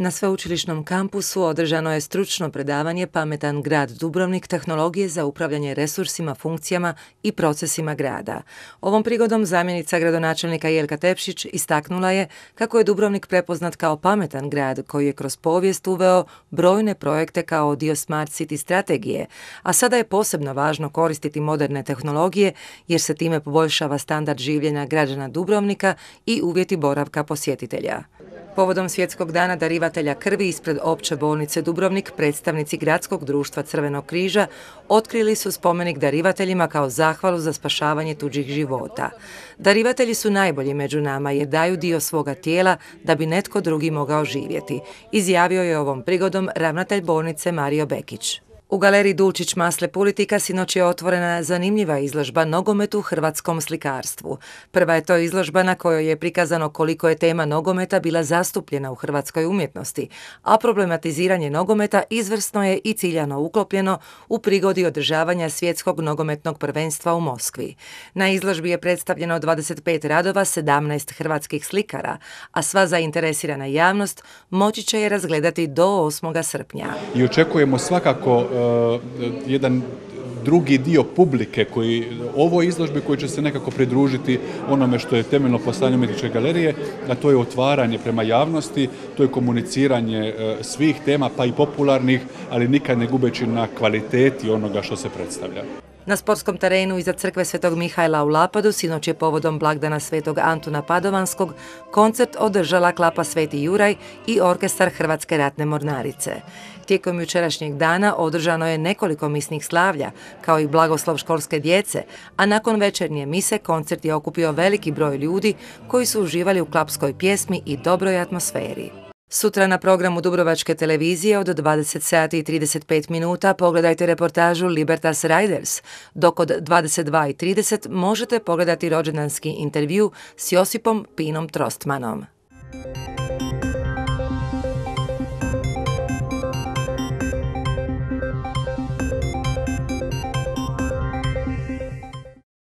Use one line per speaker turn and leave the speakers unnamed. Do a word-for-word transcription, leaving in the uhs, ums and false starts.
Na sveučilišnom kampusu održano je stručno predavanje Pametan grad Dubrovnik, tehnologije za upravljanje resursima, funkcijama i procesima grada. Ovom prigodom zamjenica gradonačelnika Jelka Tepšić istaknula je kako je Dubrovnik prepoznat kao pametan grad koji je kroz povijest uveo brojne projekte kao dio Smart City strategije, a sada je posebno važno koristiti moderne tehnologije jer se time poboljšava standard življenja građana Dubrovnika i uvjeti boravka posjetitelja. Povodom Svjetskog dana darivatelja krvi ispred Opće bolnice Dubrovnik, predstavnici Gradskog društva Crvenog križa otkrili su spomenik darivateljima kao zahvalu za spašavanje tuđih života. Darivatelji su najbolji među nama jer daju dio svoga tijela da bi netko drugi mogao živjeti, izjavio je ovom prigodom ravnatelj bolnice Mario Bekić. U galeriji Dulčić Masle Politika sinoć je otvorena zanimljiva izložba Nogomet u hrvatskom slikarstvu. Prva je to izložba na kojoj je prikazano koliko je tema nogometa bila zastupljena u hrvatskoj umjetnosti, a problematiziranje nogometa izvrsno je i ciljano uklopljeno u prigodi održavanja svjetskog nogometnog prvenstva u Moskvi. Na izložbi je predstavljeno dvadeset pet radova sedamnaest hrvatskih slikara, a sva zainteresirana javnost moći će je razgledati do osmog srpnja.
I očekujemo svakako Uh, jedan drugi dio publike koji ovoj izložbi koji će se nekako pridružiti onome što je temeljno poslanje umjetničke galerije, a to je otvaranje prema javnosti, to je komuniciranje uh, svih tema pa i popularnih, ali nikad ne gubeći na kvaliteti onoga što se predstavlja.
Na sportskom terenu iza crkve Svetog Mihajla u Lapadu sinoć je povodom blagdana Svetog Antuna Padovanskog koncert održala Klapa Sveti Juraj i orkestar Hrvatske ratne mornarice. Tijekom jučerašnjeg dana održano je nekoliko misnih slavlja, kao i blagoslov školske djece, a nakon večernje mise koncert je okupio veliki broj ljudi koji su uživali u klapskoj pjesmi i dobroj atmosferi. Sutra na programu Dubrovačke televizije od dvadeset sati i trideset pet minuta pogledajte reportažu Libertas Riders, dok od dvadeset dva i trideset možete pogledati rođendanski intervju s Josipom Pinom Trostmanom.